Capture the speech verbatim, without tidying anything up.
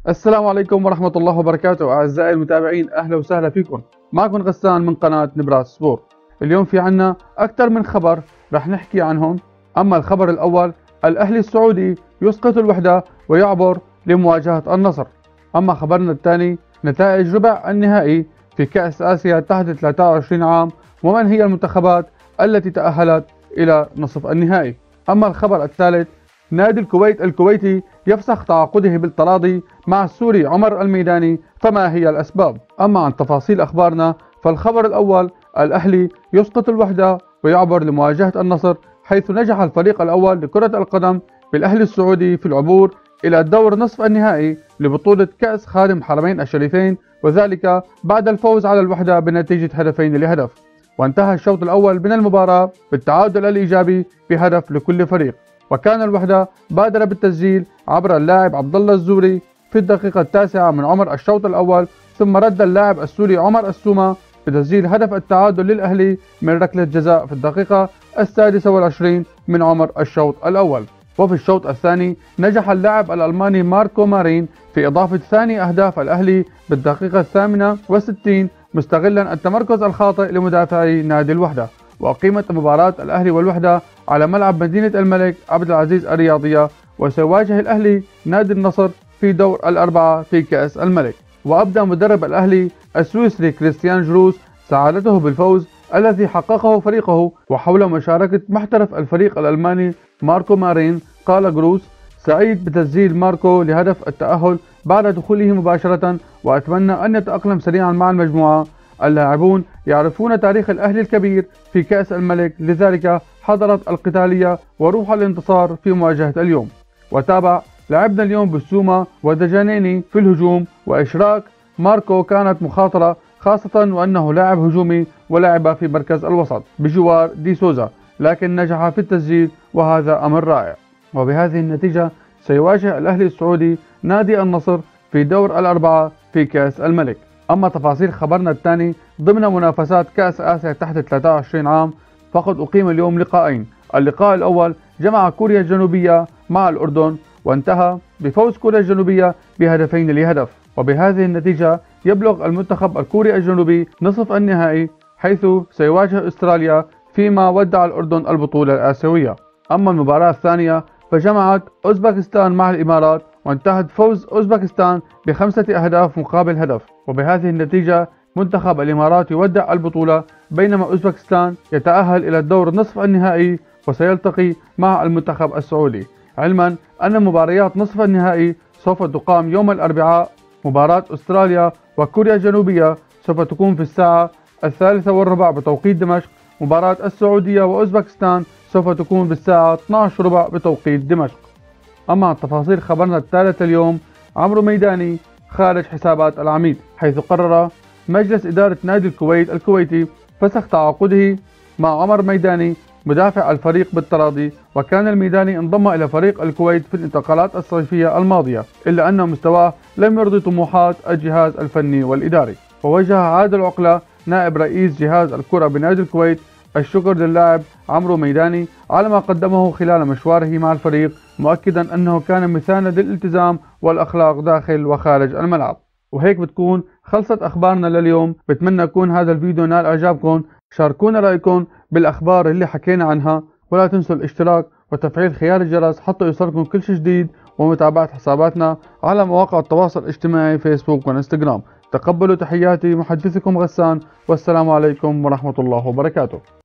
السلام عليكم ورحمة الله وبركاته أعزائي المتابعين، أهلا وسهلا فيكم. معكم غسان من قناة نبراس سبور. اليوم في عنا أكثر من خبر رح نحكي عنهم. أما الخبر الأول، الأهلي السعودي يسقط الوحدة ويعبر لمواجهة النصر. أما خبرنا الثاني، نتائج ربع النهائي في كأس آسيا تحت ثلاثة وعشرين عام، ومن هي المنتخبات التي تأهلت إلى نصف النهائي. أما الخبر الثالث، نادي الكويت الكويتي يفسخ تعاقده بالتراضي مع السوري عمر الميداني، فما هي الأسباب؟ أما عن تفاصيل أخبارنا، فالخبر الأول، الأهلي يسقط الوحدة ويعبر لمواجهة النصر، حيث نجح الفريق الأول لكرة القدم بالأهلي السعودي في العبور إلى دور نصف النهائي لبطولة كأس خادم الحرمين الشريفين، وذلك بعد الفوز على الوحدة بنتيجة هدفين لهدف. وانتهى الشوط الأول من المباراة بالتعادل الإيجابي بهدف لكل فريق، وكان الوحدة بادر بالتسجيل عبر اللاعب عبد الله الزوري في الدقيقة التاسعة من عمر الشوط الأول، ثم رد اللاعب السوري عمر السومة بتسجيل هدف التعادل للأهلي من ركلة جزاء في الدقيقة السادسة والعشرين من عمر الشوط الأول. وفي الشوط الثاني نجح اللاعب الألماني ماركو مارين في إضافة ثاني أهداف الأهلي بالدقيقة الثامنة والستين، مستغلا التمركز الخاطئ لمدافعي نادي الوحدة. وأقيمت مباراة الأهلي والوحدة على ملعب مدينة الملك عبد العزيز الرياضية، وسيواجه الأهلي نادي النصر في دور الأربعة في كأس الملك. وأبدى مدرب الأهلي السويسري كريستيان جروس سعادته بالفوز الذي حققه فريقه. وحول مشاركة محترف الفريق الألماني ماركو مارين، قال جروس: سعيد بتسجيل ماركو لهدف التأهل بعد دخوله مباشرة، وأتمنى أن يتأقلم سريعا مع المجموعة. اللاعبون يعرفون تاريخ الأهلي الكبير في كأس الملك، لذلك حضرت القتالية وروح الانتصار في مواجهة اليوم. وتابع: لعبنا اليوم بالسومة ودجانيني في الهجوم، وإشراك ماركو كانت مخاطرة، خاصة وأنه لاعب هجومي ولعب في مركز الوسط بجوار دي سوزا، لكن نجح في التسجيل وهذا أمر رائع. وبهذه النتيجة سيواجه الأهلي السعودي نادي النصر في دور الأربعة في كأس الملك. أما تفاصيل خبرنا الثاني، ضمن منافسات كأس آسيا تحت ثلاثة وعشرين عام، فقد أقيم اليوم لقاءين. اللقاء الأول جمع كوريا الجنوبية مع الأردن، وانتهى بفوز كوريا الجنوبية بهدفين لهدف. وبهذه النتيجة يبلغ المنتخب الكوري الجنوبي نصف النهائي، حيث سيواجه أستراليا، فيما ودع الأردن البطولة الآسيوية. أما المباراة الثانية فجمعت أوزبكستان مع الإمارات، وانتهت فوز أوزبكستان بخمسة أهداف مقابل هدف. وبهذه النتيجة منتخب الإمارات يودع البطولة، بينما أوزبكستان يتأهل إلى الدور نصف النهائي وسيلتقي مع المنتخب السعودي، علما أن مباريات نصف النهائي سوف تقام يوم الأربعاء. مباراة أستراليا وكوريا الجنوبية سوف تكون في الساعة الثالثة والربع بتوقيت دمشق. مباراة السعودية وأوزبكستان سوف تكون بالساعة اثنتي عشرة وربع بتوقيت دمشق. أما عن تفاصيل خبرنا الثالث اليوم، عمرو ميداني خارج حسابات العميد، حيث قرر مجلس إدارة نادي الكويت الكويتي فسخ تعاقده مع عمر ميداني مدافع الفريق بالتراضي. وكان الميداني انضم إلى فريق الكويت في الانتقالات الصيفية الماضية، إلا أن مستواه لم يرضي طموحات الجهاز الفني والإداري. ووجه عادل عقلة نائب رئيس جهاز الكرة بنادي الكويت الشكر للاعب عمرو ميداني على ما قدمه خلال مشواره مع الفريق، مؤكدا أنه كان مثالا للالتزام والأخلاق داخل وخارج الملعب. وهيك بتكون خلصت أخبارنا لليوم. بتمنى يكون هذا الفيديو نال إعجابكم. شاركونا رأيكم بالأخبار اللي حكينا عنها، ولا تنسوا الاشتراك وتفعيل خيار الجرس حتى يوصلكم كل شيء جديد، ومتابعة حساباتنا على مواقع التواصل الاجتماعي فيسبوك وانستغرام. تقبلوا تحياتي محدثكم غسان، والسلام عليكم ورحمة الله وبركاته.